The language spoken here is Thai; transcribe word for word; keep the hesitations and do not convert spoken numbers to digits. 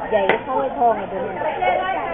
ใหญ่เข้าไอ้ทองเลยตัวนี้